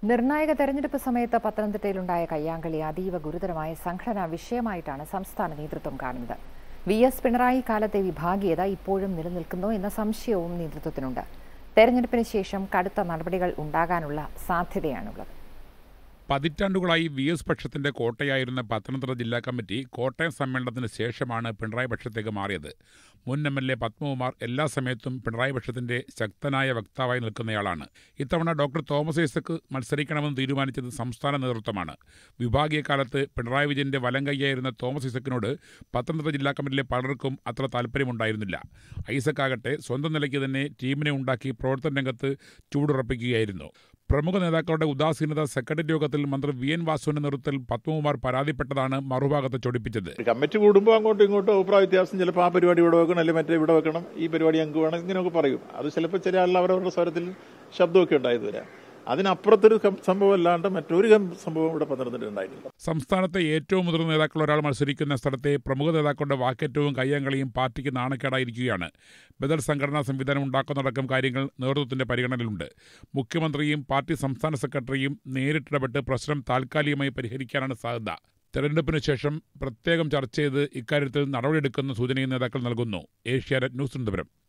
നിർണായക തെരഞ്ഞെടുപ്പ് സമയത്ത് പത്തനംതിട്ടയിലുണ്ടായ കയ്യാങ്കളി അതീവ ഗുരുതരമായ സംഘടനാ വിഷയമായിട്ടാണ് സംസ്ഥാന നേതൃത്വം കാണുന്നത്. വി.എസ്. പിണറായി കാലത്തെ വിഭാഗീയത ഇപ്പോഴും നിലനിൽക്കുന്നോ എന്ന സംശയവും നേതൃത്വത്തിനുണ്ട്. തെരഞ്ഞെടുപ്പിന് ശേഷം കടുത്ത നടപടികൾ ഉണ്ടാകാനുള്ള സാധ്യതയാണുള്ളത്. പതിറ്റാണ്ടുകളായി വി.എസ്. പക്ഷത്തിന്റെ കോട്ടയായിരുന്ന പത്തനംതിട്ട ജില്ലാ കമ്മിറ്റി കോട്ടയം സമ്മേളനത്തിന് ശേഷമാണ് പിണറായി പക്ഷത്തേക്ക് മാറിയത്. മുൻ എം.എൽ.എ. പത്മകുമാർ എല്ലാ സമയത്തും പിണറായി പക്ഷത്തിന്റെ ശക്തനായ വക്താവായി നിൽക്കുന്നയാളാണ്. ഇത്തവണ ഡോക്ടർ തോമസ് ഐസക് മത്സരിക്കണമെന്ന് തീരുമാനിച്ചത് സംസ്ഥാന നേതൃത്വമാണ്. വിഭാഗീയ കാലത്ത് പിണറായി വിജയന്റെ വലം കൈയായിരുന്ന തോമസ് ഐസക്കിനോട് പത്തനംതിട്ട ജില്ലാ കമ്മിറ്റിയിലെ പലർക്കും അത്ര താല്പര്യമുണ്ടായിരുന്നില്ല. ഐസക് ആകട്ടെ സ്വന്തം നിലയ്ക്ക് തന്നെ ടീമിനെ ഉണ്ടാക്കി പ്രവർത്തന രംഗത്ത് ചൂടുറപ്പിക്കുകയായിരുന്നു. പ്രമുഖ നേതാക്കളുടെ ഉദാസീനത സെക്രട്ടറി യോഗത്തിൽ മന്ത്രി വി.എൻ. വാസുവിന്റെ നേതൃത്വത്തിൽ പത്മകുമാർ പരാതിപ്പെട്ടതാണ് മറുഭാഗത്ത് ചൊടിപ്പിച്ചത്. കമ്മിറ്റി കൂടുമ്പോൾ അങ്ങോട്ടും ഇങ്ങോട്ടും അഭിപ്രായ വ്യത്യാസം, ചിലപ്പോൾ ആ പരിപാടി ഇവിടെ വെക്കണം, അല്ലെങ്കിൽ മറ്റേ ഇവിടെ വെക്കണം, ഈ പരിപാടി ഞങ്ങൾക്ക് വേണം, ഇങ്ങനെയൊക്കെ പറയും. അത് ചിലപ്പോൾ ചില ആളുകൾ അവരവരുടെ സ്വരത്തിൽ ശബ്ദമൊക്കെ ഉണ്ടായത് വരാം. അതിനപ്പുറത്തൊരു സംഭവം അല്ലാണ്ട് മറ്റൊരു സംഭവം ഇവിടെ പത്തനംതിട്ട ഉണ്ടായിട്ടില്ല. സംസ്ഥാനത്തെ ഏറ്റവും മുതിർന്ന നേതാക്കൾ ഒരാൾ മത്സരിക്കുന്ന സ്ഥലത്തെ പ്രമുഖ നേതാക്കളുടെ വാക്കേറ്റവും കയ്യാങ്കളിയും പാർട്ടിക്ക് നാണക്കേടായിരിക്കുകയാണ്. ബദൽ സംഘടനാ സംവിധാനം ഉണ്ടാക്കുന്നതടക്കം കാര്യങ്ങൾ നേതൃത്വത്തിന്റെ പരിഗണനയിലുണ്ട്. മുഖ്യമന്ത്രിയും പാർട്ടി സംസ്ഥാന സെക്രട്ടറിയും നേരിട്ടിടപെട്ട് പ്രശ്നം താൽക്കാലികമായി പരിഹരിക്കാനാണ് സാധ്യത. തെരഞ്ഞെടുപ്പിന് ശേഷം പ്രത്യേകം ചർച്ച ചെയ്ത് ഇക്കാര്യത്തിൽ നടപടിയെടുക്കുന്ന സൂചനയും നേതാക്കൾ നൽകുന്നു. Asianet news Thiruvananthapuram.